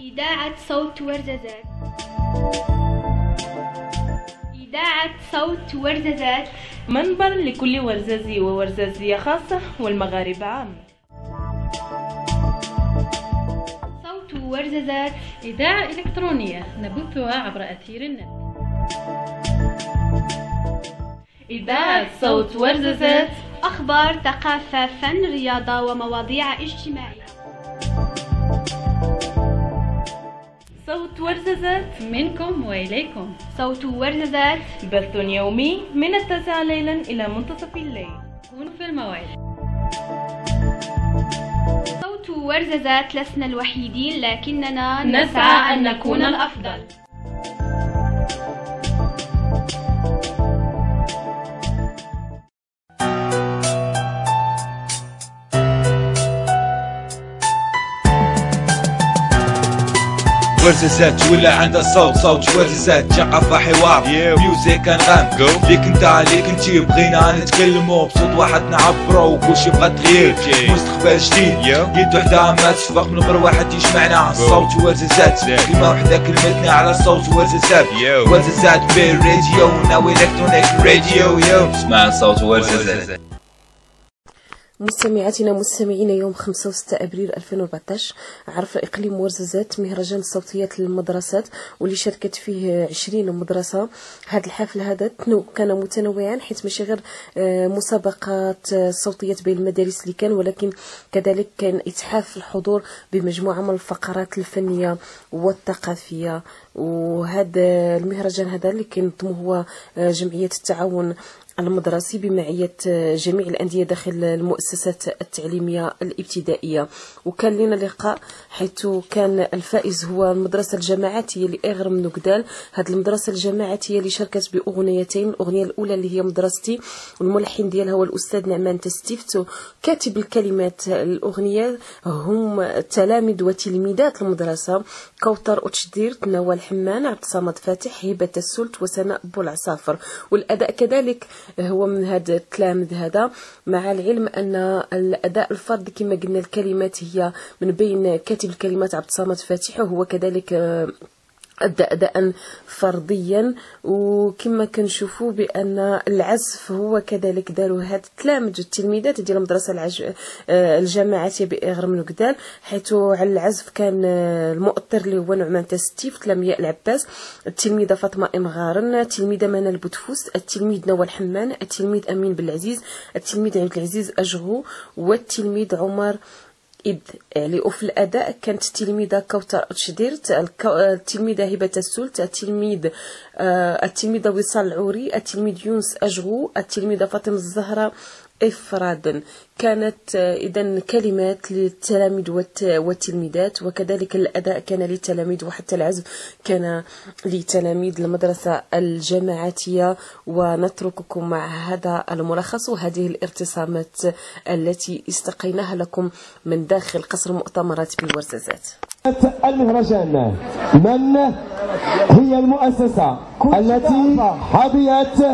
إذاعة صوت ورزازات. إذاعة صوت ورزازات، منبر لكل ورزازي وورزازية خاصة والمغاربة عامة. صوت ورزازات إذاعة إلكترونية نبثها عبر أثير النت. إذاعة صوت ورزازات، أخبار، ثقافة، فن، رياضة ومواضيع اجتماعية. صوت ورزازات منكم وإليكم. صوت ورزازات بث يومي من 9 ليلا إلى منتصف الليل. كونوا في الموعد. صوت ورزازات لسنا الوحيدين، لكننا نسعى أن نكون الأفضل. ورزازات ولا عندها صوت، صوت ورزازات، ثقافة، حوار، ميوزيك، انغام، ليك انت ليك انتي، بغينا نتكلمو بصوت واحد نعبرو، وكلشي بغا تغيير، مستقبل جديد، يد وحدة ما تسبق، منبر واحد يجمعنا، صوت ورزازات، كلمة وحدة كلمتنا على صوت ورزازات، ورزازات بالراديو، ناوي الكترونيك راديو، اسمع صوت ورزازات. مستمعاتنا مستمعين، يوم 5 و 6 أبريل 2014 عرف إقليم ورزازات مهرجان الصوتيات للمدرسات، واللي شاركت فيه 20 مدرسة. هذا الحفل هذا كان متنوعا، حيث ماشي غير مسابقات صوتيات بين المدارس اللي كان، ولكن كذلك كان إتحاف الحضور بمجموعة من الفقرات الفنية والثقافية. وهذا المهرجان هذا اللي كينظمه هو جمعية التعاون المدرسي بمعية جميع الأندية داخل المؤسسات التعليمية الابتدائية. وكان لنا لقاء حيث كان الفائز هو المدرسة الجماعاتية لإغر من نقدال. هذه المدرسة الجماعاتية اللي شاركت بأغنيتين، الأغنية الأولى اللي هي مدرستي، والملحن ديالها هو الأستاذ نعمان تستيفت. كاتب الكلمات الأغنية هم تلاميذ وتلميذات المدرسة: كوثر أتشدير، نوال حمان، عبد الصمد فاتح، هبة السلت، وسناء بولعصافر. والأداء كذلك هو من هذا التلاميذ هذا، مع العلم أن الأداء الفردي كما قلنا الكلمات هي من بين كاتب الكلمات عبد الصمد فاتح، وهو كذلك أداء فرديا. وكما كنشوفوا بأن العزف هو كذلك داروا هاد التلاميذ والتلميذات ديال المدرسة الجماعاتية بإغر من نقدال، حيث على العزف كان المؤطر اللي هو نعمان تستيف، لمياء العباس، التلميذة فاطمة إمغارن، التلميذة منال بوتفوس، التلميذ نوال حمان، التلميذ أمين بالعزيز، التلميذ عبد العزيز أجغو، والتلميذ عمر يعني. وفي الأداء كانت التلميذة كوثر أتشدير، التلميذة هبة السلت، التلميذة وصال العوري، التلميذ يونس أجغو، التلميذة فاطمة الزهراء إفرادا. كانت إذن كلمات للتلاميذ والتلميذات، وكذلك الأداء كان للتلاميذ، وحتى العزف كان لتلاميذ المدرسة الجماعاتية. ونترككم مع هذا الملخص وهذه الارتسامات التي استقيناها لكم من داخل قصر المؤتمرات بالورزازات. المهرجان، من هي المؤسسة التي حظيت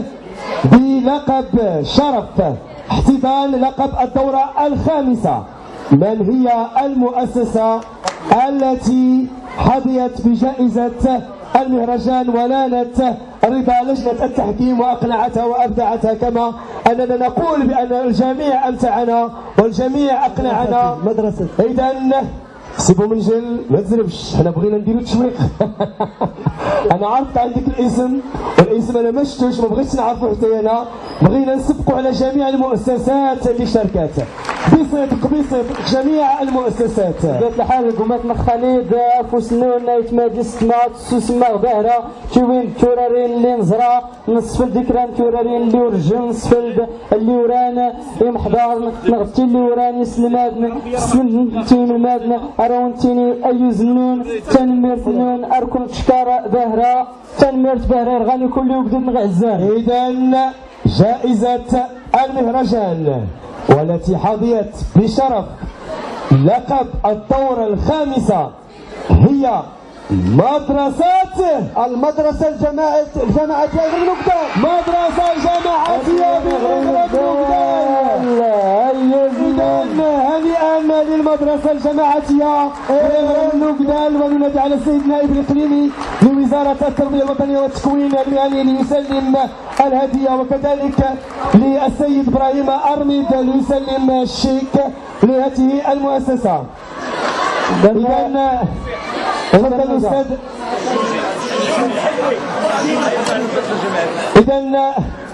بلقب شرف احتضان لقب الدورة الخامسة؟ من هي المؤسسة التي حظيت بجائزة المهرجان ونالت رضا لجنة التحكيم وأقنعتها وأبدعتها، كما أننا نقول بأن الجميع أمتعنا والجميع أقنعنا؟ مدرسة. إذن سيبوا من جل، ما تزربش، حنا بغينا نديرو تشويق. انا عرفت عندك الاسم، والاسم انا ما شفتوش، ما بغيتش نعرفو حتى انا، بغينا نسبقوا على جميع المؤسسات اللي شاركات بصدق جميع المؤسسات. بطبيعة الحال قومات مخاليد فوسنون نايت ماجلس تماط سوسما غبارة توين تورارين اللي نزرا نصف الذكران تورارين اللي ورجن نصف اللي وران يمحضر نغتي اللي وران يسلمادن سمنتين ومادن أراونتيني أي زنون تنميرت نون أركن تشكار بهرة تنميرت بهرة غني كل يوم بدون نغعزان. إذن جائزة المهرجان والتي حظيت بشرف لقب الدورة الخامسة هي المدرسة الجماعاتية بن نقدال. مدرسة جماعاتية بن نقدال. هنيئا للمدرسة الجماعية نوكدال. وننادي على السيد النائب الإقليمي لوزارة التربية الوطنية والتكوين المهني ليسلم الهدية، وكذلك للسيد إبراهيم أرميد ليسلم الشيك لهذه المؤسسة. إذا تفضل الأستاذ. إذا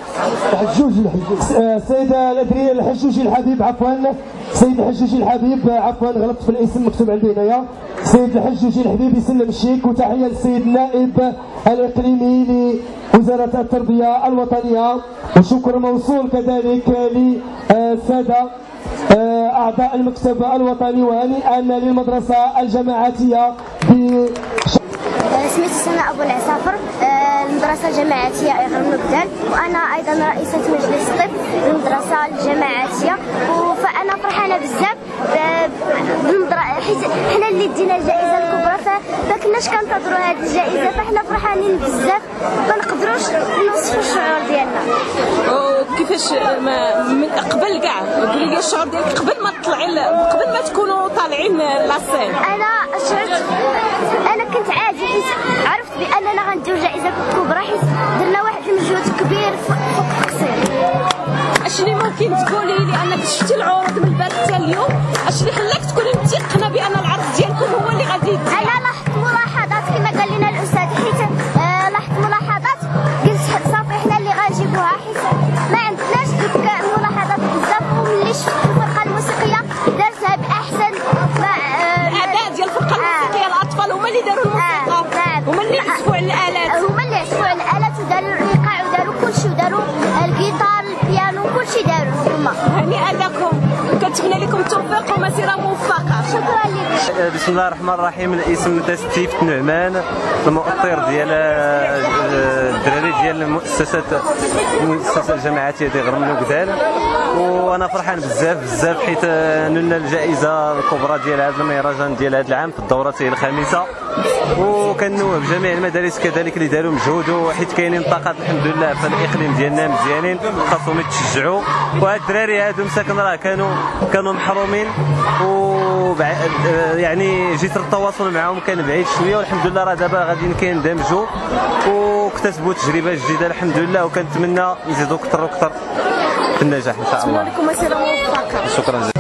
السيد الحجوجي الحبيب، عفوا سيد الحجوجي الحبيب، عفوا غلطت في الاسم مكتوب عندي هنايا. سيد الحجوجي الحبيب يسلم الشيك، وتحيه للسيد النائب الاقليمي لوزاره التربيه الوطنيه، وشكر موصول كذلك للساده اعضاء المكتب الوطني. وهنيئا للمدرسه الجماعيه سميتي سناء أبو العصافر، المدرسة الجماعية إغرم نوكدال، وأنا أيضا رئيسة مجلس الطب للمدرسة الجماعية. فأنا فرحانة بزاف حيت حنا اللي دينا الجائزة الكبرى، فكناش كنتظروا هذه الجائزة، فحنا فرحانين بزاف ما نقدروش نوصفوا الشعور ديالنا. وكيفاش من قبل كاع قولي لي الشعور ديالك قبل ما تطلعي، قبل ما تكونوا طالعين لاسين؟ أنا شعرت أنا كنت عادي، حيت عرفت بأننا غنديرو جائزة كبرى، حيت درنا واحد المجهود كبير فوق التقصير. اشني ممكن تقولي لي انك شفتي العروض من البارح حتى اليوم، اشني خلاك تكوني متيقنه بان العرض ديالكم هو اللي غادي يدير؟ انا لاحظت ملاحظات كما قال لنا الاستاذ، حيت لاحظت ملاحظات قلت صافي حنا اللي غنجيبوها، حيت ما عندناش ديك الملاحظات بزاف. وملي شفت الفرقه الموسيقيه دارتها باحسن الاداء ديال الفرقه الموسيقيه، الاطفال هما اللي داروا الموسيقى، هما اللي عزفوا على الالات، هما اللي عزفوا على الالات وداروا الايقاع وداروا كلشي، وداروا الجيتار البيانو كلشي داروا هما. هنيئا لكم، كنتمنى لكم التوفيق ومسيره موفقه. شكرا لك. بسم الله الرحمن الرحيم. الاسم ستيف نعمان، المؤطر ديال الدراري ديال المؤسسه الجماعيه ديال غرم نوكدال، وانا فرحان بزاف حيت نلنا الجائزه الكبرى ديال هذا المهرجان ديال هذا العام في الدوره الخامسه. وكنوه بجميع المدارس كذلك اللي داروا مجهود، حيت كاينين طاقات الحمد لله في الاقليم ديالنا مزيانين، خاصهم يتشجعوا. وهاد الدراري هادو مساكن راه كانوا محرومين، يعني جيت التواصل معهم كان بعيد شويه، والحمد لله راه دابا غاديين كيندمجوا واكتسبوا تجربه جديده الحمد لله، وكنتمنى نزيدوا اكثر واكثر في النجاح ان شاء الله. نتمنى لكم مسيره موفقه. شكرا جزيلا.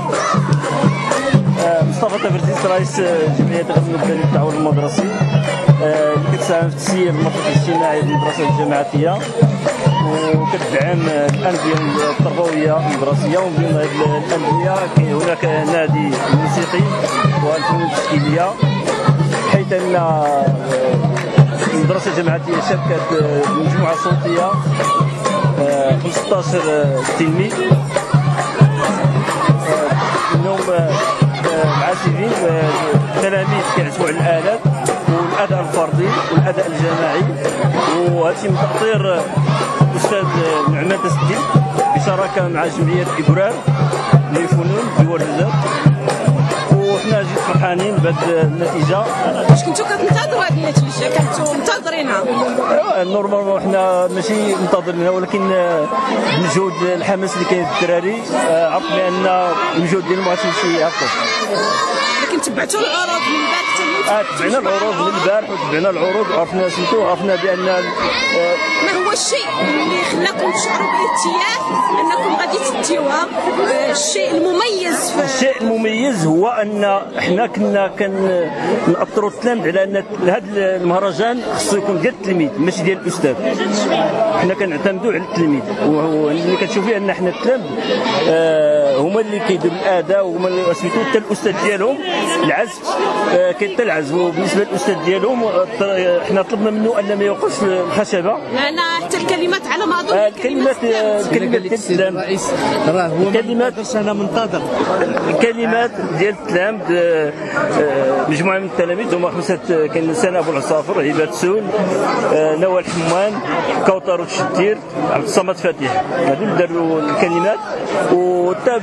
مصطفى تبرزيز، رئيس جمعيه غرم نوكدال للتعاون المدرسي، اللي كتساهم في تسيير المركز الاجتماعي للمدرسه الجماعيه، وكتدعم الانديه التربويه المدرسيه. ومن ضمن هذه الانديه هناك نادي موسيقي والفنون التشكيليه، حيث ان المدرسه الجماعيه شاركت بمجموعه صوتيه 15 تلميذ، منهم عازفين تلاميذ كيعزفوا على الالات والاداء الفردي والاداء الجماعي. وهذا من تاطير الاستاذ نعمان تسديد بشراكه مع جمعيه ابرار للفنون بورزات. وحنا جيت فرحانين بهذه النتيجه. واش كنتو كتنتظروا هذه النتيجه؟ كنتو منتظرينها؟ نورمالمون حنا ماشي منتظرينها، ولكن المجهود الحماس اللي كاين في الدراري عرفت بان المجهود ديالهم غادي يهبط. لكن تبعتوا العروض من البارح حتى تبعنا العروض من البارح وتبعنا العروض وعرفنا سميتو، وعرفنا بان ما هو الشيء اللي خلاكم تشعروا بالارتياح انكم غادي تديوها؟ الشيء المميز هو ان حنا كنا كنأثروا التلاميذ على ان هذا المهرجان خصو يكون ديال التلميذ ماشي ديال الاستاذ. حنا كنعتمدوا على التلميذ، واللي كتشوفي ان حنا التلاميذ هما اللي كيديروا الاداء، وهما اللي سميتو حتى الاستاذ ديالهم العزف كاين حتى العزف. وبالنسبه للاستاذ ديالهم حنا طلبنا منه ان ما يوقفش الخشبه، لان حتى الكلمات على ما اظن الكلمات ديال التلاميذ راه هو كلمات انا منتظر الكلمات ديال التلاميذ. مجموعه من التلاميذ هما خمسه، كاين سناء ابو العصافر، عباد سول، نوال حمان، كوثر وتشتير، عبد الصمد فاتح. هادو اللي داروا الكلمات. وحتى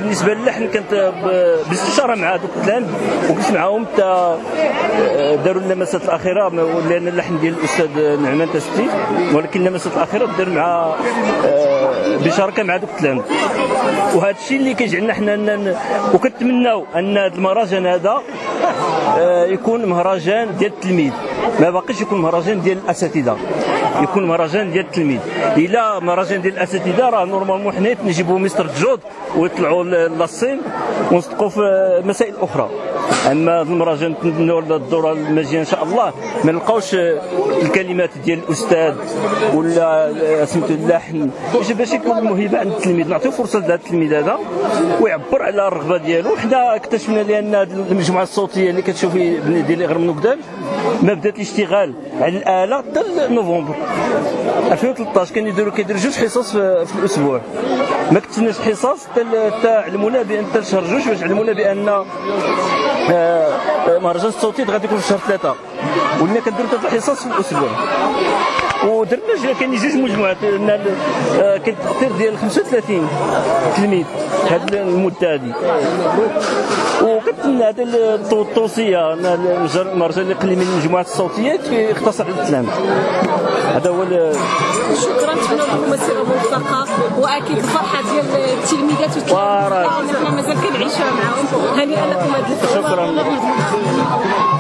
بالنسبه للحن كانت باستشاره مع دوك التلاميذ وكنت معاهم حتى داروا اللمسات الاخيره، لان اللحن ديال الاستاذ نعمان تستيف، ولكن اللمسات الاخيره دار مع بشراكه مع دوك التلاميذ. وهذا الشيء اللي كيجعلنا حنا وكنتمناو ان هذا المهرجان هذا يكون مهرجان ديال التلميذ، ما باقيش يكون مهرجان ديال الاساتذه، يكون مهرجان ديال التلميذ. الى مهرجان ديال الاساتذه راه نورمالمون حنا نجيبوا مستر جود ويطلعوا للصين ونصدقوا في مسائل اخرى. اما المهرجان نتمنوا الدوره الماجيه ان شاء الله ما نلقاوش الكلمات ديال الاستاذ ولا سميتو اللحن باش يكون الموهبه عند التلميذ، نعطيو فرصه لهذا التلميذ هذا ويعبر على الرغبه ديالو. حنا اكتشفنا لان المجموعه الصوتيه اللي كتشوفي ديال غير من قدام ما بدات الاشتغال على الاله حتى نوفمبر 2013. كيديروا جوج حصص في الاسبوع، ما كتسناش حصص حتى علمونا بان حتى شهر جوج باش علمونا بان مهرجان الصوتي غادي يكون في شهر 3، ولينا كنديروا 3 حصص في الاسبوع. ودرنا كاين جوج مجموعات، كاين تقدير ديال 35 تلميذ هذه المده هذه. وكنتمنى هذا التوصيه المهرجان اللي يقل من المجموعات الصوتيات يختصر على التلاميذ. هذا هو. شكرا، نتمنى لكم مسيره موفقه، واكيد الفرحه ديال التلميذات والتلاميذ حنا مازال كنعيشوها معاهم. هنيئا لكم هذه الفرحه. شكرا.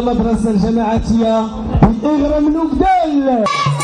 المدرسة الجماعية بإغرم نوكدال.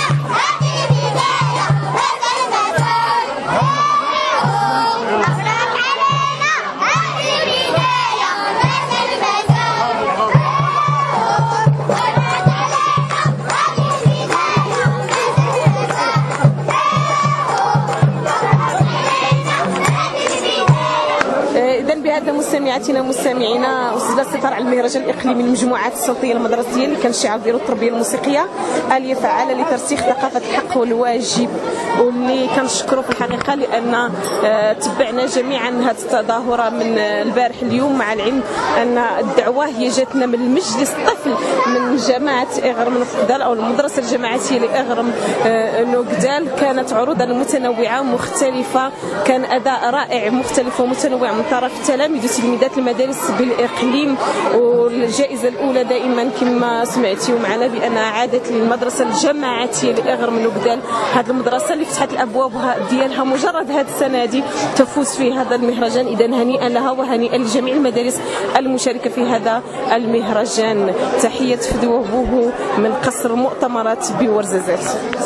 بهذا مستمعاتنا مستمعينا أسس الستار على المهرجان الإقليمي للمجموعات الصوتية المدرسية اللي كان الشعار ديالو التربية الموسيقية آلية فعالة لترسيخ ثقافة الحق والواجب، واللي كنشكروا في الحقيقة لأن تبعنا جميعا هذه التظاهرة من البارح اليوم، مع العلم أن الدعوة هي جاتنا من المجلس الطفل من جماعة إغرم نوكدال أو المدرسة الجماعية لإغرم نوكدال. كانت عروضا متنوعة مختلفة، كان أداء رائع مختلف ومتنوع من طرف تلاميذ وتلميذات المدارس بالإقليم. والجائزة الأولى دائما كما سمعتوا معنا بأنها عادت للمدرسة الجماعية لإغرم نوكدال، هذه المدرسة اللي فتحت الأبواب ديالها مجرد هذه السنة دي تفوز في هذا المهرجان. إذا هنيئا لها وهنيئا لجميع المدارس المشاركة في هذا المهرجان. تحية فدوه بوهو من قصر المؤتمرات بورزازات.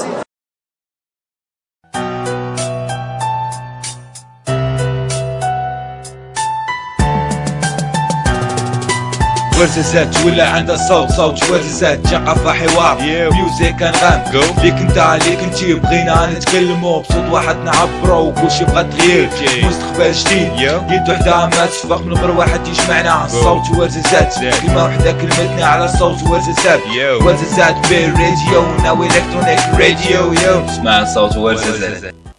ورزازات ولا عندها صوت صوت ورزازات، ثقافة حوار ميوزيك انغام ليك انت ليك انتي بغينا نتكلمو بصوت واحد نعبرو وكلشي بغا تغيير مستقبل جديد يد وحدة ما تشفق من غير واحد يجمعنا صوت ورزازات كلمة وحدة كلمتنا على صوت ورزازات ورزازات بالراديو ناوي الكترونيك راديو اسمع صوت ورزازات.